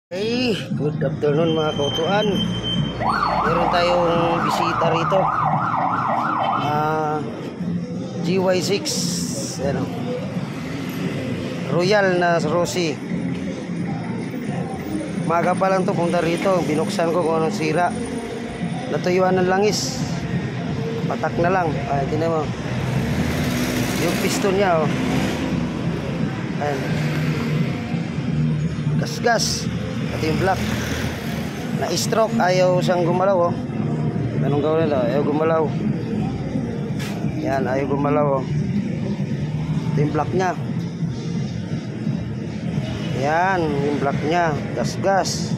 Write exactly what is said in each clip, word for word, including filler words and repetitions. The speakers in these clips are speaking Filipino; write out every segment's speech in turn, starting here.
Hey, good afternoon mga kautuan. Meron tayong bisita rito. uh, G Y six ano, Royal na Rossi. Maga pa lang to punta rito. Binuksan ko kung anong sira. Natuyuan ng langis. Patak na lang. Ay, tinan mo. Yung piston niya, oh. Ayan. Gas-gas. Ito yung black. Na-stroke. Ayaw siyang gumalaw, oh. Anong gawin nila? Ayaw gumalaw. Yan, ayaw gumalaw, oh. Ito yung black niya. Yan, yung black niya. Gas-gas.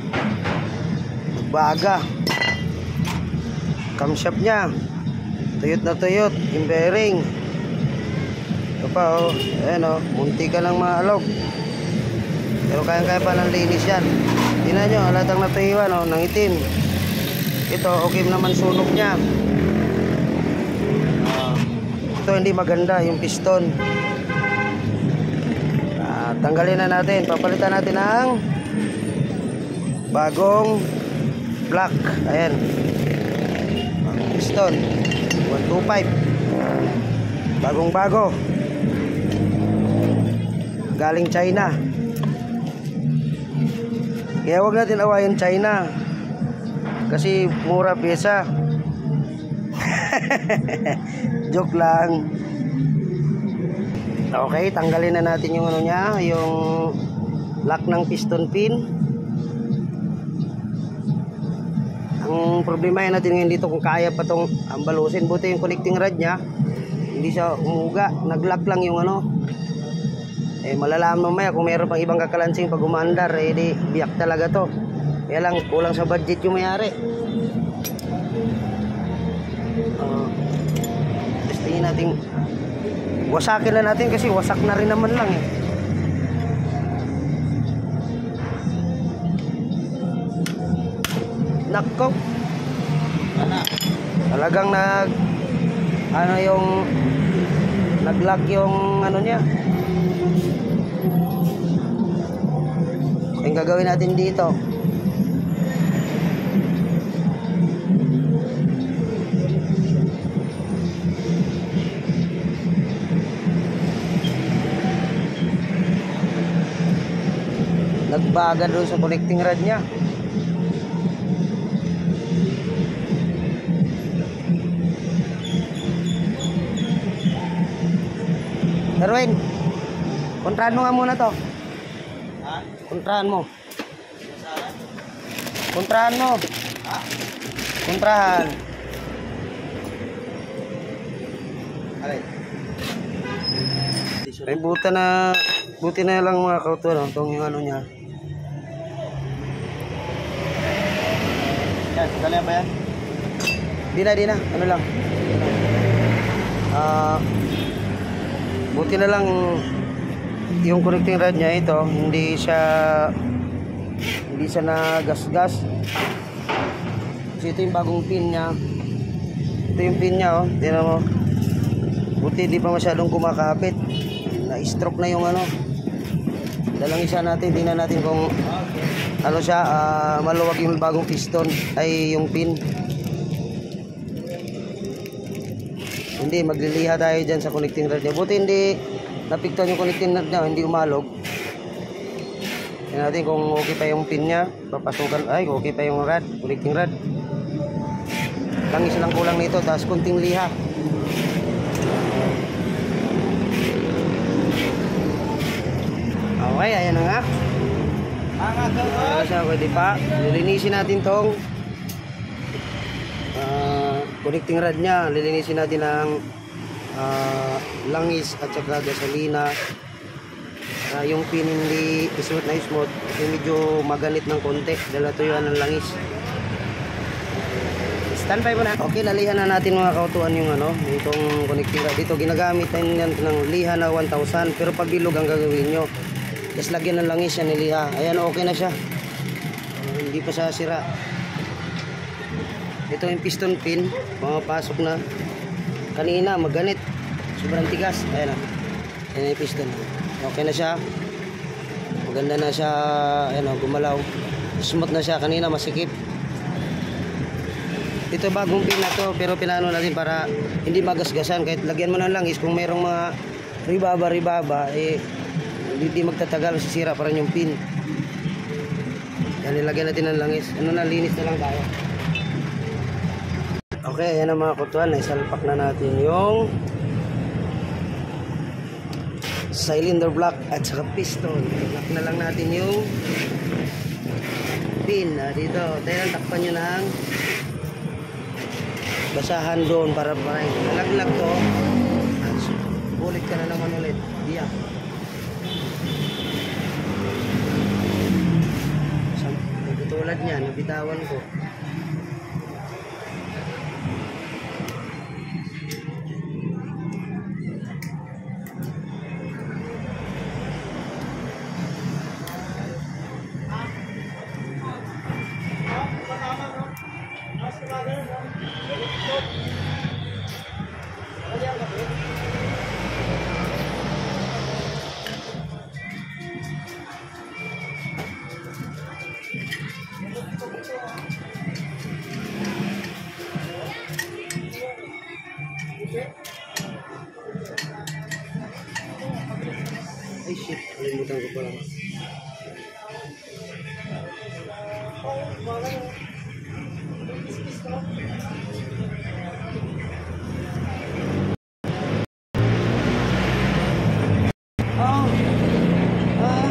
Baga. Camshaft niya. Tuyot na tuyot. Yung bearing. Ito pa, oh. Ayan, oh. Munti ka lang maalog. Pero kaya-kaya pa ng linis yan. Tingnan nyo, halatang natuyuan, oh, ng itim. Ito, okay naman sunog niya. uh, Ito hindi maganda, yung piston. uh, Tanggalin na natin. Papalitan natin ng bagong black. Ayan, piston one two five. Bagong bago. Galing China. Kaya wag natin awayin China. Kasi mura pyesa. Joke lang. Okay, tanggalin na natin yung ano niya, yung lock ng piston pin. Ang problema yan natin ngayon dito kung kaya pa tong ambalusin. Buti yung connecting rod niya, hindi siya umuga. Nag-lock lang yung ano. Eh malalaman mamaya kung meron pang ibang kakalansing pag umandar, eh di biyak talaga to. Kaya lang kulang sa budget yung mayari. uh, Testingin natin. Wasakin na natin kasi wasak na rin naman lang, eh. Nako, talagang nag ano yung nag-lock yung ano niya. Yung gagawin natin dito, nagbaga doon sa connecting rod niya. Erwin, kontrahan mo nga muna to. Ha? Kontrahan mo. Kontrahan mo. Ha? Kontrahan. Ay, buta na, buti na lang mga kauto, no? Itong yung ano niya. Yan, dali ba yan? Di na, di na. Ano lang. Ah... Uh, buti na lang yung connecting rod niya ito, hindi siya hindi siya na gas-gas. Kasi ito yung bagong pin niya. Ito yung pin niya, oh. Tingnan mo. Buti hindi pa masyadong kumakapit. Na-stroke na yung ano. Dalang isa natin, tingnan natin kung ano siya, uh, maluwag yung bagong piston ay yung pin. Hindi, magliliha tayo dyan sa connecting rod niya. Buti hindi napiktuan yung connecting rod niya, hindi umalog. Tingnan natin kung okay pa yung pin niya. Papasukan, ay okay pa yung rod, connecting rod. Langis lang kulang nito, tapos kunting liha. Okay, ayan na nga. Ayan siya, pwede pa. Lilinisin natin tong connecting rod niya. Lilinisin natin ng uh, langis at saka gasolina. Uh, yung pin hindi smooth na smooth kasi medyo maganit ng konti dahil natuyuan ng langis. Standby mo na. Okay, lalihan na natin mga kautuan yung ano, itong connecting rod. Dito ginagamit natin ng liha na one thousand, pero pag bilog ang gagawin nyo, just lagyan ng langis yan niliha. Ayan, okay na siya. Uh, hindi pa siya sira. Ito yung piston pin, pumapasok na. Kanina maganit, sobrang tigas. Ayan na, ayan yung piston. Okay na siya. Maganda na siya, ano, gumalaw. Smooth na siya, kanina masikip. Ito bagong pin na to, pero pinano natin para hindi magasgasan. Kahit lagyan mo ng langis, kung mayroong mga ribaba-ribaba, eh, hindi magtatagal, sisira pa rin yung pin. Yan, nilagyan natin ng langis. Ano na, linis na lang tayo. Okay, yan ang mga kutuan. Naisalpak na natin yung cylinder block at saka piston. Block na lang natin yung pin. Ah, dito, tayo takpan nyo ng basahan doon para parang nalaglag to. Ulit ka na naman ulit. Diyan. Tulad niya, nabitawan ko. Ay shit, kalimutan ko pala. Oh, ah.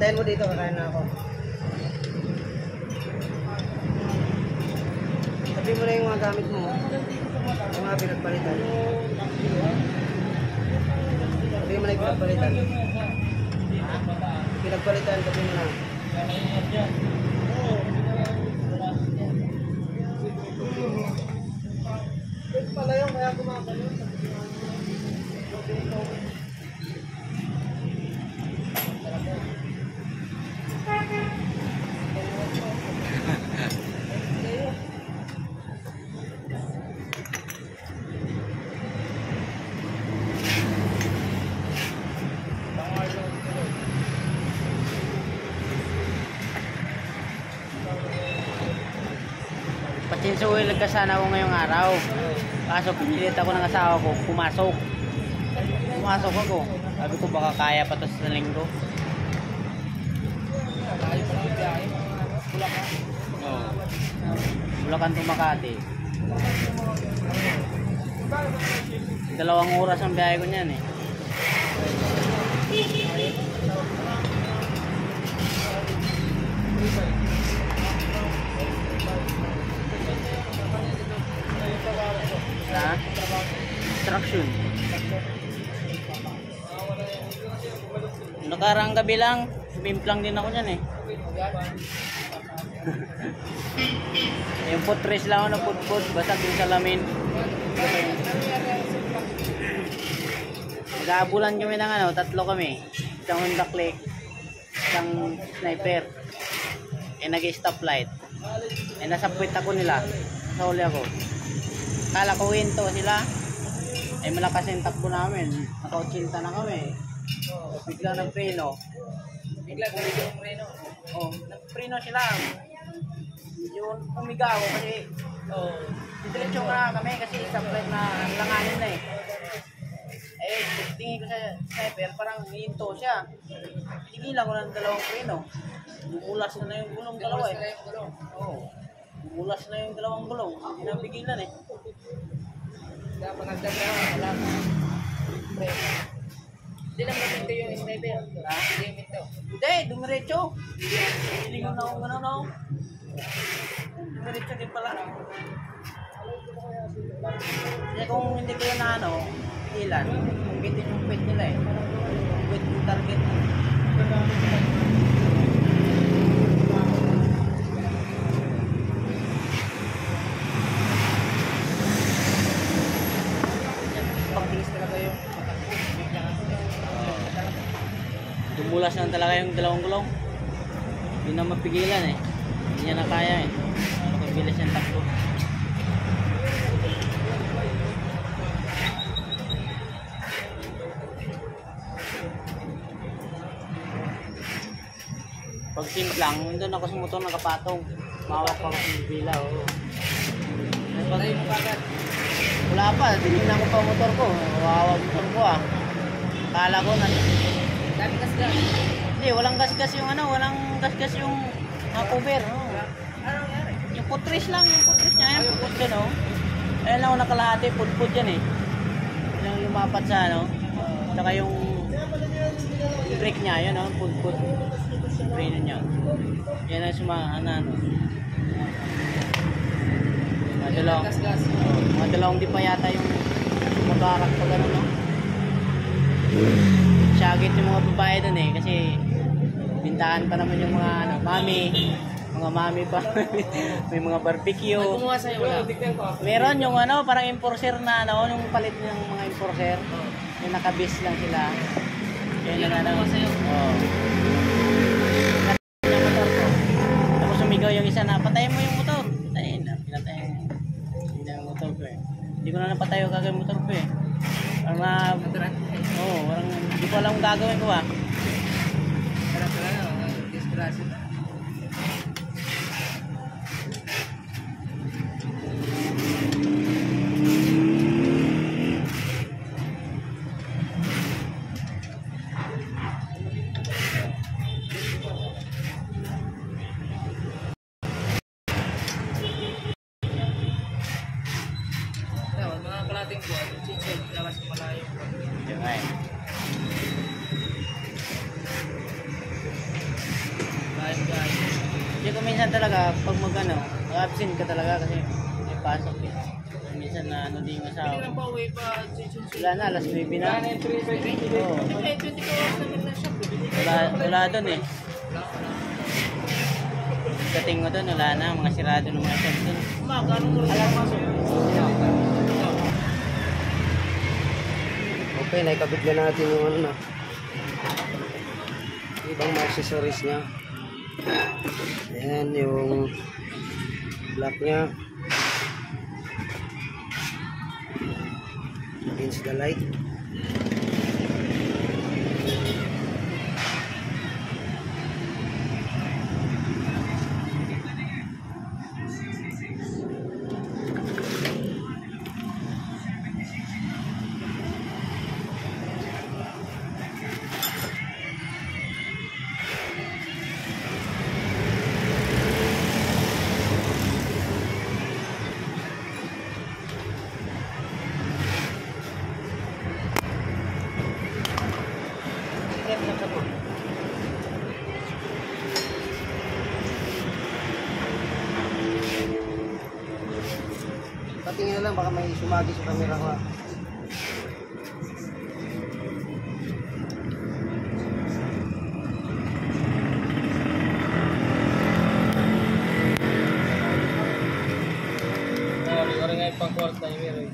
Antayin mo dito, kakain na ako. Sabi mo na yung mga gamit mo. Yung mga pinagpalitan. Sabi mo na yung pinagpalitan. Pinagpalitan, sabi mo na. Pala yung kaya kumakayo. Patsinsuhin lang sana ako ngayong araw. Kaso pinilit ako ng asawa ko, pumasok. Pumasok ako. Sabi ko baka kaya pa to sa linggo. Oo. Bulacan to Makati. Dalawang oras ang biyahe ko niyan eh. Ha? Instruction. Nakarang gabi lang, sumimplang din ako niyan eh. Yung putres lang ako na putput, basag yung salamin. Nag-aabulan kami ng ano, tatlo kami. Isang Honda Click, isang Sniper. Eh nag-stoplight. Eh nasa puwit ako nila. Nasa huli ako. Kala ko winto sila. Eh malakas yung takbo namin. Naka-ochenta na kami. Bigla ng preno. Bigla ng preno. Oh, nag-preno sila. Yun, pumiga ako kasi oh, didiretso nga kami kasi stoplight na langanin na eh. Eh, tingin ko sa sniper, parang hinto siya. Tigilan ko ng dalawang preno. Bumulas na na yung gulong dalawa eh. Oo. Bumulas na yung dalawang gulong. Hindi na pigilan eh. Dapat nagdagdagan na lang. Hindi lang maminto yung sniper. Ha? Hindi minto. Hindi, dumiretso. Hilingon na akong gano'n ako. Dumiretso din pala. Kasi kung hindi kayo na ano, ilan, bitin yung pwet nila eh. Pwet yung target. Pagtingis talaga yung dumulas na talaga yung dalawang gulong. Hindi na mapigilan eh. Hindi niya na kaya eh. Nakabilis yung takbo. Pag simplang, doon ako sa motor nakapatong. Mawak pa ako sa bila. Oh. Patay mo kagad. Wala pa, tinignan ko pa motor ko. Wawa motor ko ah. Kala ko na. Dami gas-gas. Hindi, walang gas-gas yung ano, walang gas-gas yung uh, cover. Oh. Ano nangyari? Yung putris lang, yung putris niya, yung putris dyan oh. Ayun lang ako nakalahati, put-put yan eh. Yung lumapat sa ano. Saka yung brake niya, yun oh, put-put. Brake niya. Yan ang suma, ano, ano. Mga dalawang, Gas-gas. oh, mga dalawang di pa yata yung magarak pa gano'n no. Syagit yung mga babae dun eh, kasi bintahan pa naman yung mga ano, mami, mga mami pa, may mga barbecue. May kumuha sa'yo wala? Meron yung ano, parang enforcer na ano, yung palit ng mga enforcer, yung nakabis lang sila. Yun Yan ang ang ano. kumuha sa'yo? Oo. Yung motor ko. Tapos sumigaw yung isa na, patayin mo yung motor. Patayin na, pinatayin. Hindi na yung motor ko eh. Hindi ko na napatayo kagad yung motor ko eh. Parang na, oo, oh, parang hindi ko alam kung gagawin ko ah. Sarap na lang, disgrasya na. Dapat mga kalating buwan, chichil, lakas malayo. Yun nga eh. Kasi kung minsan talaga, pag mag ano, absent ka talaga kasi may pasok eh. Minsan na ano din yung Hindi asawa. na pa uwi pa chichon. Wala na, alas nuwebe na. Oo. Eh, twenty-four hours naman na shop. Wala, wala doon eh. Dating mo doon, wala na, mga sirado ng mga shop doon. Umaga, anong oras ka pasok? Okay, naikabit na natin yung ano na. Ibang mga accessories niya. Ayan, yung black niya. Against the light. Patingin na lang, baka may sumagi sa camera ko. ah. Orang ay pang kwarta yung meron.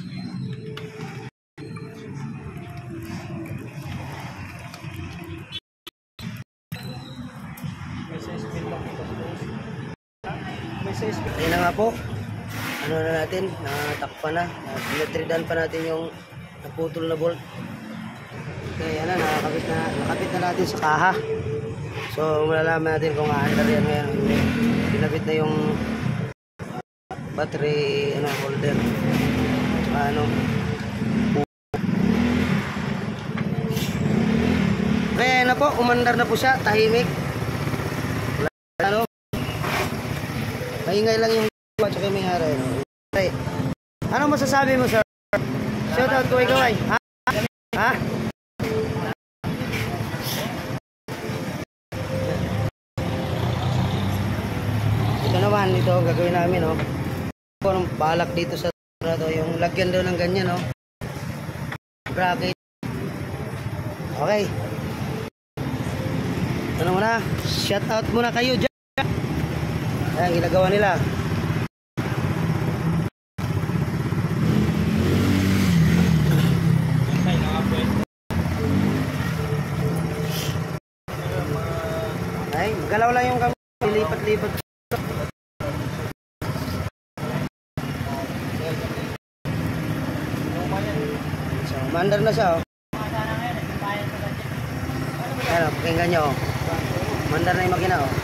Ayun na nga po. Ano na natin, natakpan na. Pinatridan pa natin yung naputol na bolt. Okay, ano, nakakabit na, nakabit na natin sa kaha. So, malalaman natin kung aandar yan ngayon. Hindi. Pinabit na yung uh, battery ano, holder. Saka ano. Okay, ano po, umandar na po siya, tahimik. Wala, ano. Maingay lang yung at saka may haray. Okay. Ano masasabi mo, sir? Shout out ko ikaw ay. Ha? Ha? Ito naman, ito gagawin namin, no. Anong balak dito sa to, yung lagyan daw ng ganyan, no. Bracket. Okay. Ano muna? Shout out muna kayo dyan. Ayan, ginagawa nila. Ay, galaw lang yung kami. Lipat-lipat. So, mandar na siya, oh. Ano, pakinggan nyo, oh. Mandar na yung makina, oh.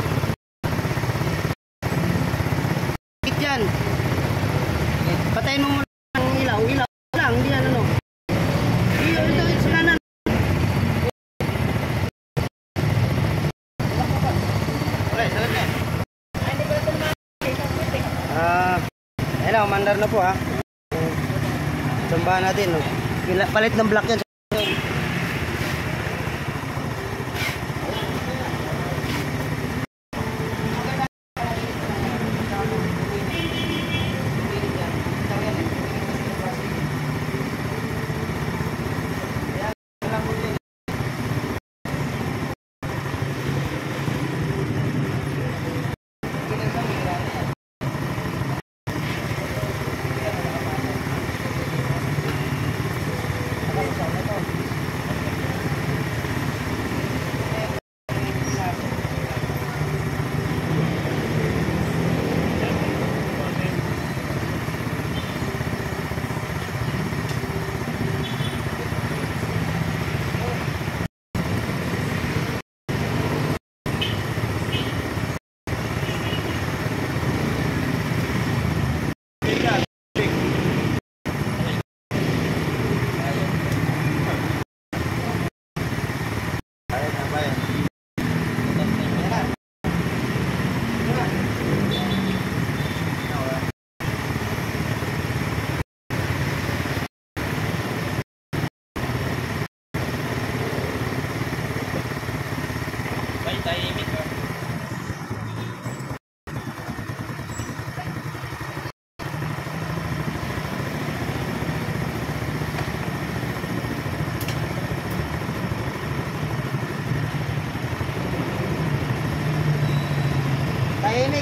Bakit yan? Patayin mo muna ang ilaw. Ilaw lang, hindi yan, ano. Ilaw, ito, ito, sila na. Ah, ayun na, mandar na po ha. Sambahan natin, no. Pila- Palit ng block yan. Sa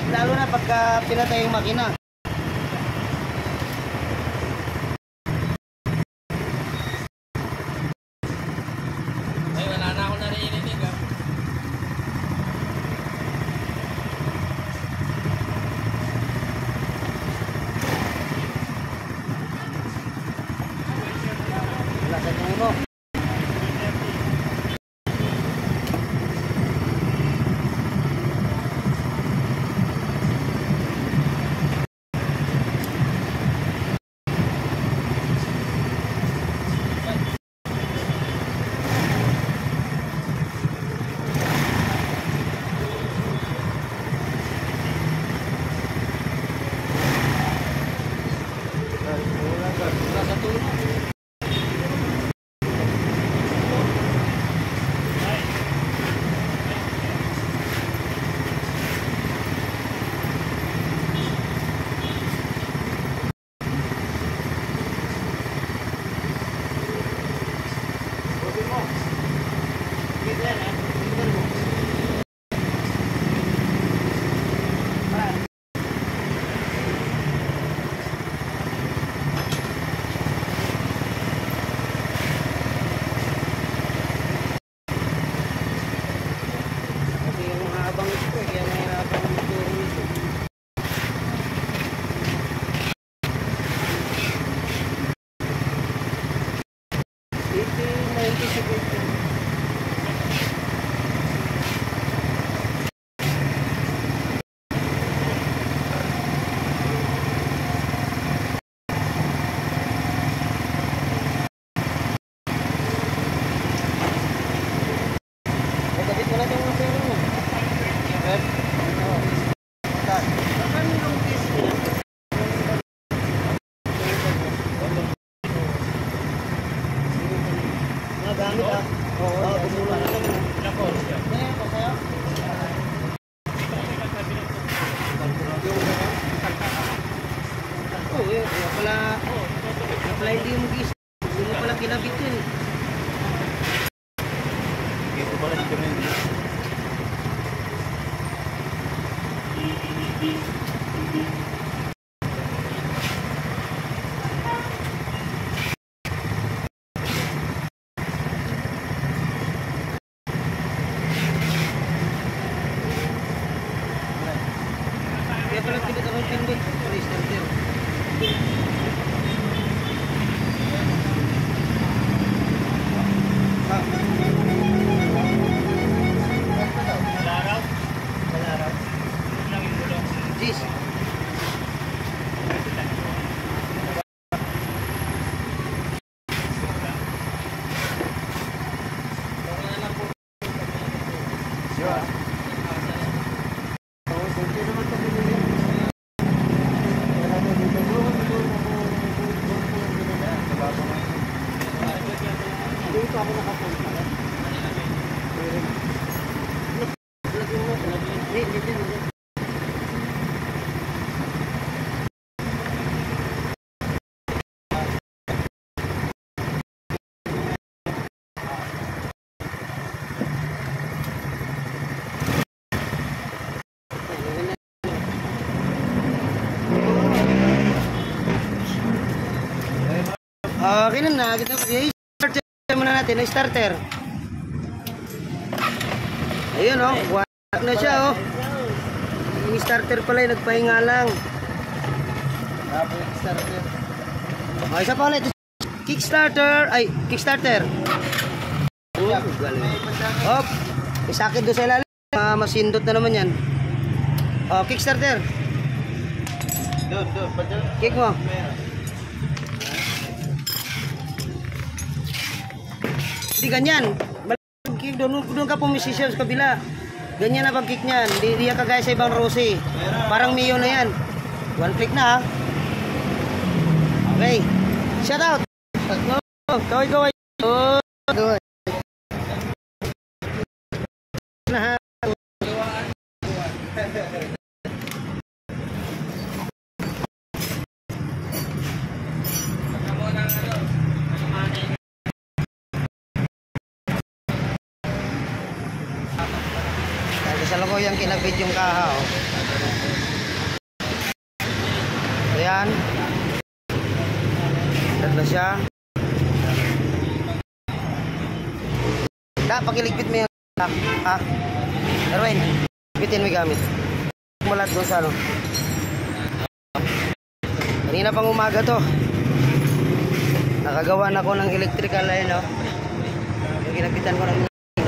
Lalo na pagka pinatay yung makina. Ay, wala na ako narinig ah. Wala sa tingin mo. Wala sa tulo. Kasi yung habang ito, kaya nahirapan ang motor nito. eighteen ninety-seven. Kapit mo na itong mga pera mo. Red? Oo. Saan yung case niya? Nagamit ah. Oo, tumulong na naman. Ganyan ko sa'yo? Oo, yun. Kaya pala, kaya pala hindi mo gis. Hindi mo pala kinabit yun. Ito pala si Camille. Kaya pala pinit ako yung pindot. Please, starter. Ah. Malaraw? Malaraw. Lang yung bulong. Jeez. Sure. Oo, kunti naman ito pinili. Wala na dito. Doon, doon ako. Doon ko yung binila. Nababa nga. Dito ako nakapunta. Pero, lagyan mo. Hindi, hindi, hindi. Okay na na. I-starter muna natin. I-starter. Ayun oh. Wala na siya oh. Yung starter pala yung nagpahinga lang. Tapos yung starter. Okay, isa pa ulit. Kickstarter. Ay, Kickstarter. Oh, galing. Hop. Isakit doon sa ilalim. Uh, masindot na naman yan. Oh, Kickstarter. Doon, doon. Kick mo. Hindi ganyan. Kick doon, doon ka pumisisyon sa kabila. Ganyan na pag-kick niyan. Hindi diya kagaya sa ibang Rossi. Parang Mio na yan. One click na ha. Okay. Shout out. Go. Kaway kaway. Oh, good. Na. Sa loob yung kinabit yung kaha oh. Ayan. Start na siya. Da, pakiligpit mo yung ha? Erwin, ligpitin mo yung gamit. Mulat doon sa ano. Kanina pang umaga to. Nakagawa na ako ng electrical line, no? Yung ginapitan ko ng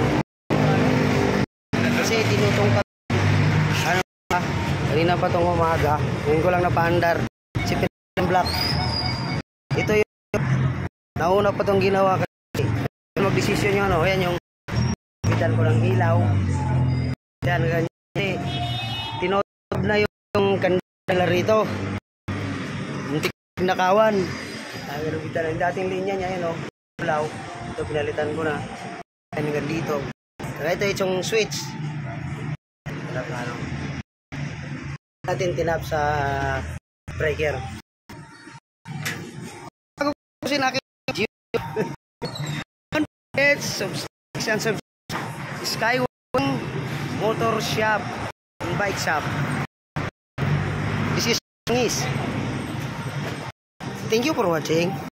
kasi tinutong pa ano pa, kanina pa tong umaga. Ngayon ko lang napaandar si Pinang Black. Ito yung nauna pa tong ginawa kasi mag-desisyon yung ano, yan yung kapitan ko ng ilaw. Yan, ganyan. Tinotob na yung, yung kandila rito. Muntik nakawan. Ay, nalubitan ang dating linya niya, yun o. Ilaw. Ito, pinalitan ko na. Hanggang dito. Kaya ito yung switch. Tinap na ano. Natin tinap sa breaker. Bago ko sinakit subscription sub Skyway Motor Shop and Bike Shop. This is Thank you for watching.